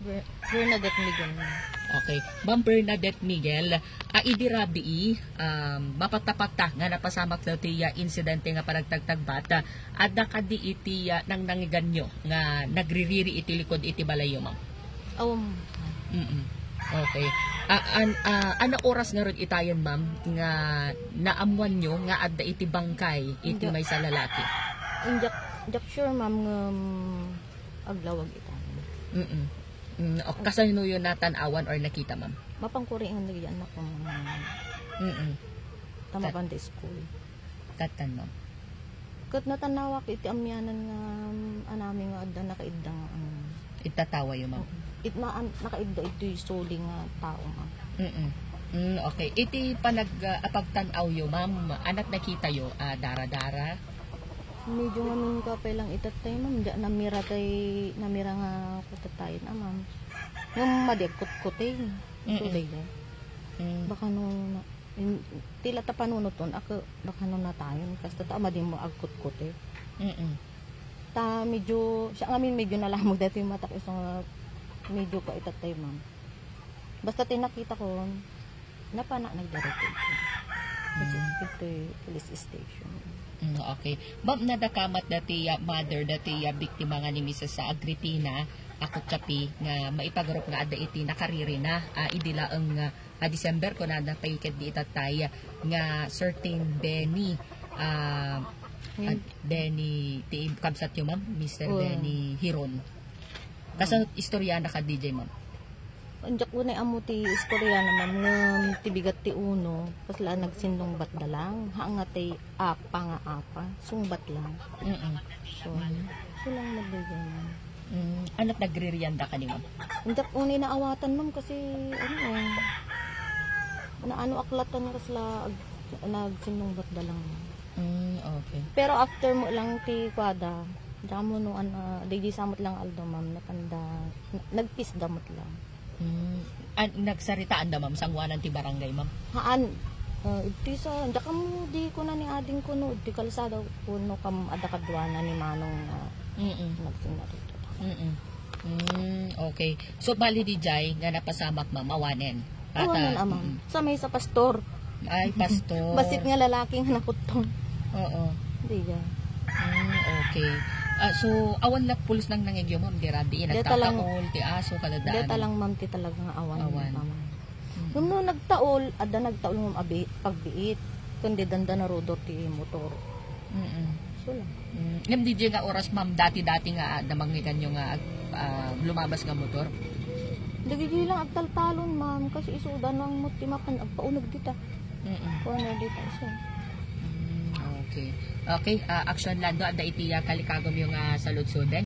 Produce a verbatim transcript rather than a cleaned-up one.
Ber Bernadette Miguel. Okay. Ma'am Bernadette Miguel, uh, idirabi um, mapatapat nga napasamak daw tiya insidente nga panagtagtag bata at nakadi iti uh, nang nangiganyo nga nagririri iti likod iti balayo, ma'am. Um, Mm -mm. Okay. Uh, an, uh, ano oras nga ron itayon, ma'am, nga naamuan nyo nga adda iti bangkay iti may sa lalaki? Injak, injak sure, ma'am, um, aglawag ita. Mm -mm. Mm, okay. Kasano yun natanawan or nakita, ma'am? Mapangkuri ang nagyan na kung mm -mm. tama banda school. Katan, ma'am. Kat natanawa iti amyanan nga um, anami nga adda nakaidang um, itatawa yun, ma'am. It na nakaidda ito yung soli nga tao, ma'am. Mm -mm. Mm, okay. Iti panag uh, apagtanaw yo, ma'am. Anak nakita yo, uh, dara-dara. Medyo nga nung kapay lang itatay, ma'am. Diyan namira tay namira nga kutatay na, ma'am. Yung madikot-kutin. Sulay na. Mm. Baka nung in, tila ta panunuton ako baka nung natayon kasi ta madin mo agkut-kutin. Mm -mm. Ta medyo siya ngamin medyo nalamog dati yung mata ko isang medyo pa itatay, ma'am. Basta tinakita ko napana nagdarito ito. Kasi ito yung police station. Mm, okay. Ma'am, nadakamat dati uh, mother dati uh, biktima nga ni Missus sa Agritina ako tsapi nga maipagarop nga ada iti nakariri na uh, idila ang uh, December ko na napaikat di itatay nga certain Benny uh, uh, Benny ti kabsat yo, ma'am, Mister Oh. Benny Hiron. Kaso oh. Istorya na ka D J, ma'am. Anjak ko na amo ti istorya naman nga tibigat ti uno kasla nagsindong bat na lang hanga ti apa nga apa sungbat lang. Mm -mm. So silang nagbigay, ma'am. Mm, anak nagririanda ka ni, ma'am? Anjak ko na naawatan, ma'am, kasi ano na ano aklatan kasla nagsindong bat na lang. Mm, okay. Pero after mo lang ti kwada diyan mo no ano di samot lang aldo, ma'am, napanda nagpis damot lang. Mm. An nagsaritaan da, ma'am, sangwanan ti barangay, ma'am? Haan, uh, iti sa, hindi ka mo, di ko na ni ading ko no, di kalsada ko no, kam adakadwana ni Manong uh, mm -mm. nagsinarito. Mm -mm. Mm, okay. So, bali di jay, nga napasamak, ma'am, awanen? Awanen, amam. Mm -mm. Sa may sa pastor. Ay, pastor. Basit nga lalaking nakutong. Oo. Di dyan. Mm, okay. Uh, so, awan na pulis nang nangigyo, ma'am, di rabi, nagtataol, ti aso, kadadaan. Deta lang, ma'am, ti talagang awan. Awan. Mm. Nung no, nagtaol, ada nagtaol ng pagbiit, kundi danda na rodor ti motor. Mm -mm. So lang. Mm. Ngam di nga oras, ma'am, dati-dati nga, namangikan nyo nga, uh, lumabas nga motor? Dagigi lang agtaltalon, ma'am, kasi isudan ng mutimakan, agpaunag dita. Mm -mm. Corner dita, so. Mm, okay. Okay, uh, action lando, ada iti uh, kalikagom yung uh, saludsuden.